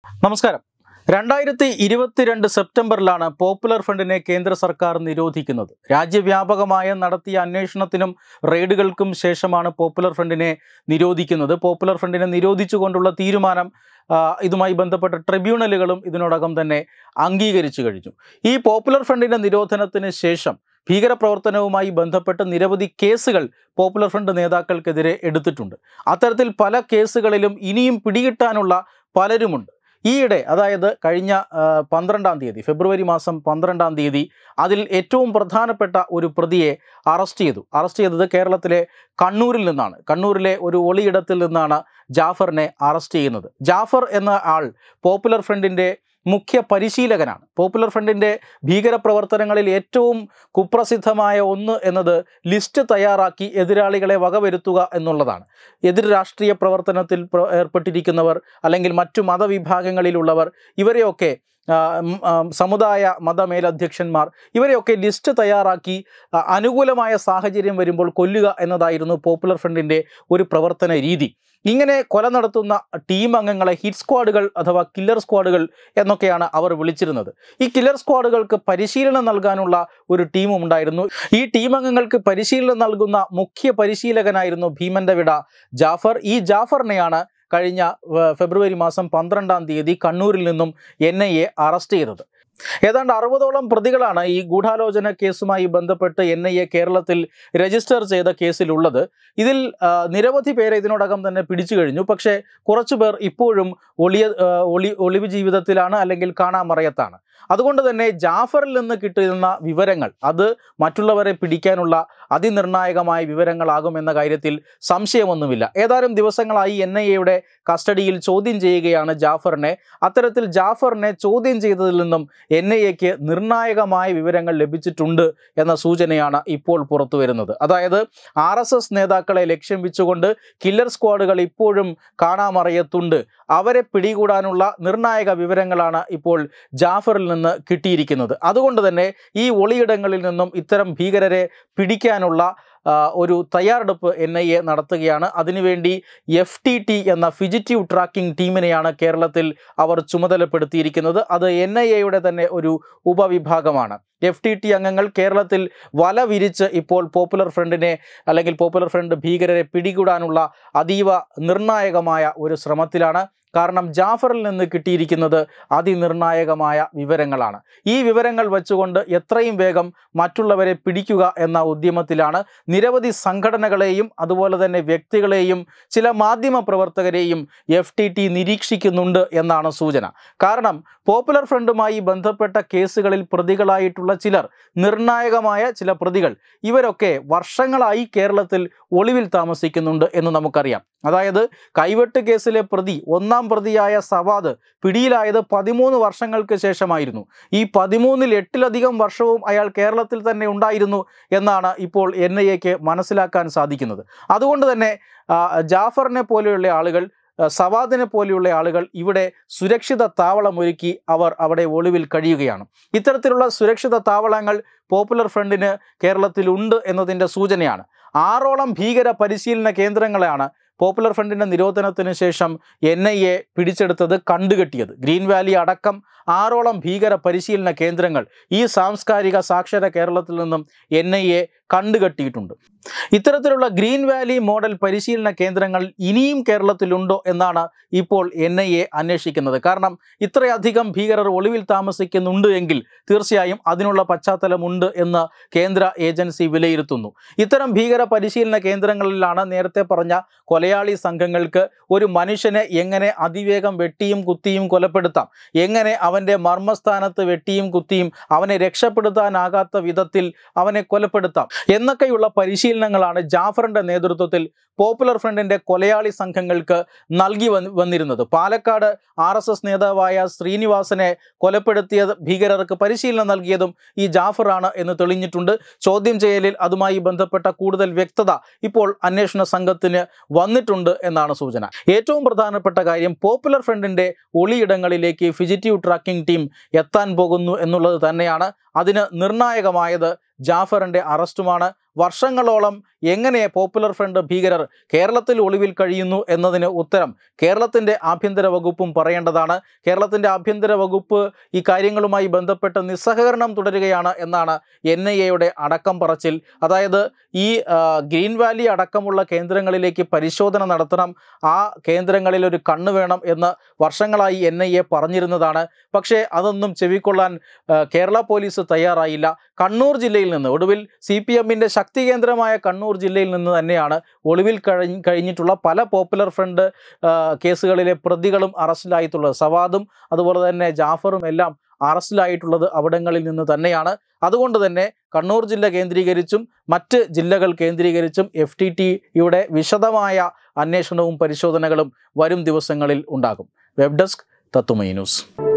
നമസ്കാരം. 2022 സെപ്റ്റംബറിലാണ് പോപ്പുലർ ഫ്രണ്ടിനെ കേന്ദ്ര സർക്കാർ നിരോധിക്കുന്നത്. രാജ്യവ്യാപകമായ നടത്തിയ അന്വേഷണത്തിനും റെയ്ഡുകൾക്കും ശേഷമാണ് പോപ്പുലർ ഫ്രണ്ടിനെ നിരോധിക്കുന്നത്. പോപ്പുലർ ഫ്രണ്ടിനെ നിരോധിച്ചുകൊണ്ടുള്ള തീരുമാനം ഇതുമായി ബന്ധപ്പെട്ട ട്രിബ്യൂണലുകളും ഇതിനോടകം തന്നെ അംഗീകരിച്ചു കഴിഞ്ഞു. ഈ പോപ്പുലർ ഫ്രണ്ടിൻ്റെ നിരോധനത്തിന് ശേഷം ഭീകരപ്രവർത്തനവുമായി ബന്ധപ്പെട്ട് നിരവധി കേസുകൾ പോപ്പുലർ ഫ്രണ്ട് നേതാക്കൾക്കെതിരെ എടുത്തിട്ടുണ്ട്. അത്തരത്തിൽ പല കേസുകളിലും ഇനിയും പിടികിട്ടാനുള്ള പലരുമുണ്ട്. ഈയിടെ, അതായത് കഴിഞ്ഞ 12-ാം തീയതി, ഫെബ്രുവരി മാസം 12-ാം തീയതി, അതിൽ ഏറ്റവും പ്രധാനപ്പെട്ട ഒരു പ്രതിയെ അറസ്റ്റ് ചെയ്തത് കേരളത്തിലെ കണ്ണൂരിൽ നിന്നാണ്. കണ്ണൂരിലെ ഒരു ഒളിയിടത്തിൽ നിന്നാണ് ജാഫറിനെ അറസ്റ്റ് ചെയ്യുന്നത്. ജാഫർ എന്ന ആൾ പോപ്പുലർ ഫ്രണ്ടിൻ്റെ മുഖ്യ പരിശീലകനാണ്. പോപ്പുലർ ഫ്രണ്ടിൻ്റെ ഭീകരപ്രവർത്തനങ്ങളിൽ ഏറ്റവും കുപ്രസിദ്ധമായ ഒന്ന് എന്നത് ലിസ്റ്റ് തയ്യാറാക്കി എതിരാളികളെ വകവരുത്തുക എന്നുള്ളതാണ്. എതിർ രാഷ്ട്രീയ പ്രവർത്തനത്തിൽ ഏർപ്പെട്ടിരിക്കുന്നവർ അല്ലെങ്കിൽ മറ്റു മതവിഭാഗങ്ങളിലുള്ളവർ, ഇവരെയൊക്കെ സമുദായ മതമേലധ്യക്ഷന്മാർ, ഇവരെയൊക്കെ ലിസ്റ്റ് തയ്യാറാക്കി അനുകൂലമായ സാഹചര്യം വരുമ്പോൾ കൊല്ലുക എന്നതായിരുന്നു പോപ്പുലർ ഫ്രണ്ടിൻ്റെ ഒരു പ്രവർത്തന രീതി. ഇങ്ങനെ കൊല നടത്തുന്ന ടീം അംഗങ്ങളെ ഹിറ്റ് സ്ക്വാഡുകൾ അഥവാ കില്ലർ സ്ക്വാഡുകൾ എന്നൊക്കെയാണ് അവർ വിളിച്ചിരുന്നത്. ഈ കില്ലർ സ്ക്വാഡുകൾക്ക് പരിശീലനം നൽകാനുള്ള ഒരു ടീമും ഉണ്ടായിരുന്നു. ഈ ടീം അംഗങ്ങൾക്ക് പരിശീലനം നൽകുന്ന മുഖ്യ പരിശീലകനായിരുന്നു ഭീമന്റെ വിട ജാഫർ. ഈ ജാഫറിനെയാണ് കഴിഞ്ഞ ഫെബ്രുവരി മാസം 12-ാം തീയതി കണ്ണൂരിൽ നിന്നും NIA അറസ്റ്റ് ചെയ്തത്. ഏതാണ്ട് 60ഓളം പ്രതികളാണ് ഈ ഗൂഢാലോചന കേസുമായി ബന്ധപ്പെട്ട് NIA കേരളത്തിൽ രജിസ്റ്റർ ചെയ്ത കേസിലുള്ളത്. ഇതിൽ നിരവധി പേരെ ഇതിനോടകം തന്നെ പിടിച്ചു കഴിഞ്ഞു. പക്ഷേ കുറച്ചുപേർ ഇപ്പോഴും ഒളിവ് ജീവിതത്തിലാണ്, അല്ലെങ്കിൽ കാണാമറയത്താണ്. അതുകൊണ്ട് തന്നെ ജാഫറിൽ നിന്ന് കിട്ടുന്ന വിവരങ്ങൾ അത് മറ്റുള്ളവരെ പിടിക്കാനുള്ള അതിനിർണായകമായ വിവരങ്ങളാകുമെന്ന കാര്യത്തിൽ സംശയമൊന്നുമില്ല. ഏതാനും ദിവസങ്ങളായി NIAയുടെ കസ്റ്റഡിയിൽ ചോദ്യം ചെയ്യുകയാണ് ജാഫറിനെ. അത്തരത്തിൽ ജാഫറിനെ ചോദ്യം ചെയ്തതിൽ നിന്നും NIAക്ക് നിർണായകമായ വിവരങ്ങൾ ലഭിച്ചിട്ടുണ്ട് എന്ന സൂചനയാണ് ഇപ്പോൾ പുറത്തു വരുന്നത്. അതായത് RSS നേതാക്കളെ ലക്ഷ്യം വെച്ചുകൊണ്ട് കില്ലർ സ്ക്വാഡുകൾ ഇപ്പോഴും കാണാമറയത്തുണ്ട്. അവരെ പിടികൂടാനുള്ള നിർണായക വിവരങ്ങളാണ് ഇപ്പോൾ ജാഫറിൽ നിന്ന് കിട്ടിയിരിക്കുന്നത്. അതുകൊണ്ട് തന്നെ ഈ ഒളിയിടങ്ങളിൽ നിന്നും ഇത്തരം ഭീകരരെ പിടിക്കാനുള്ള ഒരു തയ്യാറെടുപ്പ് NIA നടത്തുകയാണ്. അതിനുവേണ്ടി FTT എന്ന ഫിജിറ്റീവ് ട്രാക്കിംഗ് ടീമിനെയാണ് കേരളത്തിൽ അവർ ചുമതലപ്പെടുത്തിയിരിക്കുന്നത്. അത് NIAയുടെ തന്നെ ഒരു ഉപവിഭാഗമാണ്. FTT അംഗങ്ങൾ കേരളത്തിൽ വല വിരിച്ച് ഇപ്പോൾ പോപ്പുലർ ഫ്രണ്ടിനെ, അല്ലെങ്കിൽ പോപ്പുലർ ഫ്രണ്ട് ഭീകരരെ പിടികൂടാനുള്ള അതീവ നിർണായകമായ ഒരു ശ്രമത്തിലാണ്. കാരണം ജാഫറിൽ നിന്ന് കിട്ടിയിരിക്കുന്നത് അതിനിർണായകമായ വിവരങ്ങളാണ്. ഈ വിവരങ്ങൾ വെച്ചുകൊണ്ട് എത്രയും വേഗം മറ്റുള്ളവരെ പിടിക്കുക എന്ന ഉദ്യമത്തിലാണ്. നിരവധി സംഘടനകളെയും അതുപോലെ തന്നെ വ്യക്തികളെയും ചില മാധ്യമ പ്രവർത്തകരെയും FTT നിരീക്ഷിക്കുന്നുണ്ട് എന്നാണ് സൂചന. കാരണം പോപ്പുലർ ഫ്രണ്ടുമായി ബന്ധപ്പെട്ട കേസുകളിൽ പ്രതികളായിട്ടുള്ള ചിലർ, നിർണായകമായ ചില പ്രതികൾ, ഇവരൊക്കെ വർഷങ്ങളായി കേരളത്തിൽ ഒളിവിൽ താമസിക്കുന്നുണ്ട് എന്ന് നമുക്കറിയാം. അതായത് കൈവെട്ട് കേസിലെ പ്രതി, ഒന്നാം പ്രതിയായ സവാദ് പിടിയിലായത് 13 വർഷങ്ങൾക്ക് ശേഷമായിരുന്നു. ഈ 13-ൽ 8-ലധികം വർഷവും അയാൾ കേരളത്തിൽ തന്നെ ഉണ്ടായിരുന്നു എന്നാണ് ഇപ്പോൾ NIAക്ക് മനസ്സിലാക്കാൻ സാധിക്കുന്നത്. അതുകൊണ്ട് തന്നെ ജാഫറിനെ പോലെയുള്ള ആളുകൾ, സവാദിനെ പോലെയുള്ള ആളുകൾ ഇവിടെ സുരക്ഷിത താവളമൊരുക്കി അവർ അവിടെ ഒളിവിൽ കഴിയുകയാണ്. ഇത്തരത്തിലുള്ള സുരക്ഷിത താവളങ്ങൾ പോപ്പുലർ ഫ്രണ്ടിന് കേരളത്തിലുണ്ട് എന്നതിൻ്റെ സൂചനയാണ്. 6ഓളം ഭീകര പരിശീലന കേന്ദ്രങ്ങളാണ് പോപ്പുലർ ഫ്രണ്ടിൻ്റെ നിരോധനത്തിന് ശേഷം NIA പിടിച്ചെടുത്തത്, കണ്ടുകെട്ടിയത്. ഗ്രീൻ വാലി അടക്കം 6ഓളം ഭീകര പരിശീലന കേന്ദ്രങ്ങൾ ഈ സാംസ്കാരിക സാക്ഷര കേരളത്തിൽ നിന്നും NIA കണ്ടുകെട്ടിയിട്ടുണ്ട്. ഇത്തരത്തിലുള്ള ഗ്രീൻ വാലി മോഡൽ പരിശീലന കേന്ദ്രങ്ങൾ ഇനിയും കേരളത്തിലുണ്ടോ എന്നാണ് ഇപ്പോൾ NIA അന്വേഷിക്കുന്നത്. കാരണം ഇത്രയധികം ഭീകരർ ഒളിവിൽ താമസിക്കുന്നുണ്ട് എങ്കിൽ തീർച്ചയായും അതിനുള്ള പശ്ചാത്തലമുണ്ട് എന്ന് കേന്ദ്ര ഏജൻസി വിലയിരുത്തുന്നു. ഇത്തരം ഭീകര പരിശീലന കേന്ദ്രങ്ങളിലാണ് നേരത്തെ പറഞ്ഞ കൊലയാളി സംഘങ്ങൾക്ക് ഒരു മനുഷ്യനെ എങ്ങനെ അതിവേഗം വെട്ടിയും കുത്തിയും കൊലപ്പെടുത്താം, എങ്ങനെ അവൻ്റെ മർമ്മസ്ഥാനത്ത് വെട്ടിയും കുത്തിയും അവനെ രക്ഷപ്പെടുത്താനാകാത്ത വിധത്തിൽ അവനെ കൊലപ്പെടുത്താം എന്നൊക്കെയുള്ള പരിശീലനങ്ങളാണ് ജാഫറിൻ്റെ നേതൃത്വത്തിൽ പോപ്പുലർ ഫ്രണ്ടിൻ്റെ കൊലയാളി സംഘങ്ങൾക്ക് നൽകി വന്നിരുന്നത്. പാലക്കാട് RSS നേതാവായ ശ്രീനിവാസനെ കൊലപ്പെടുത്തിയ ഭീകരർക്ക് പരിശീലനം നൽകിയതും ഈ ജാഫറാണ് എന്ന് തെളിഞ്ഞിട്ടുണ്ട്. ചോദ്യം ചെയ്യലിൽ അതുമായി ബന്ധപ്പെട്ട കൂടുതൽ വ്യക്തത ഇപ്പോൾ അന്വേഷണ സംഘത്തിന് വന്നിട്ടുണ്ട് എന്നാണ് സൂചന. ഏറ്റവും പ്രധാനപ്പെട്ട കാര്യം, പോപ്പുലർ ഫ്രണ്ടിൻ്റെ ഒളിയിടങ്ങളിലേക്ക് ഫിജിറ്റീവ് ട്രാക്കിംഗ് ടീം എത്താൻ പോകുന്നു എന്നുള്ളത് തന്നെയാണ്. അതിന് നിർണായകമായത് ജാഫറിൻ്റെ അറസ്റ്റുമാണ്. വർഷങ്ങളോളം എങ്ങനെ പോപ്പുലർ ഫ്രണ്ട് ഭീകരർ കേരളത്തിൽ ഒളിവിൽ കഴിയുന്നു എന്നതിന് ഉത്തരം കേരളത്തിൻ്റെ ആഭ്യന്തര വകുപ്പും പറയേണ്ടതാണ്. കേരളത്തിൻ്റെ ആഭ്യന്തര വകുപ്പ് ഈ കാര്യങ്ങളുമായി ബന്ധപ്പെട്ട് നിസ്സഹകരണം തുടരുകയാണ് എന്നാണ് NIA-യുടെ അടക്കം പറച്ചിൽ. അതായത് ഈ ഗ്രീൻ വാലി അടക്കമുള്ള കേന്ദ്രങ്ങളിലേക്ക് പരിശോധന നടത്തണം, ആ കേന്ദ്രങ്ങളിൽ ഒരു കണ്ണ് വേണം എന്ന് വർഷങ്ങളായി NIA പറഞ്ഞിരുന്നതാണ്. പക്ഷേ അതൊന്നും ചെവിക്കൊള്ളാൻ കേരള പോലീസ് തയ്യാറായില്ല. കണ്ണൂർ ജില്ലയിൽ നിന്ന്, ഒടുവിൽ CPM-ൻ്റെ ശക്തി കേന്ദ്രമായ കണ്ണൂർ ജില്ലയിൽ നിന്ന് തന്നെയാണ് ഒളിവിൽ കഴിഞ്ഞിട്ടുള്ള പല പോപ്പുലർ ഫ്രണ്ട് കേസുകളിലെ പ്രതികളും അറസ്റ്റിലായിട്ടുള്ളത്. സവാദും അതുപോലെ തന്നെ ജാഫറും എല്ലാം അറസ്റ്റിലായിട്ടുള്ളത് അവിടങ്ങളിൽ നിന്ന് തന്നെയാണ്. അതുകൊണ്ട് തന്നെ കണ്ണൂർ ജില്ല കേന്ദ്രീകരിച്ചും മറ്റ് ജില്ലകൾ കേന്ദ്രീകരിച്ചും FTT-യുടെ വിശദമായ അന്വേഷണവും പരിശോധനകളും വരും ദിവസങ്ങളിൽ ഉണ്ടാകും. വെബ് ഡെസ്ക് തത്തുമൈ ന്യൂസ്.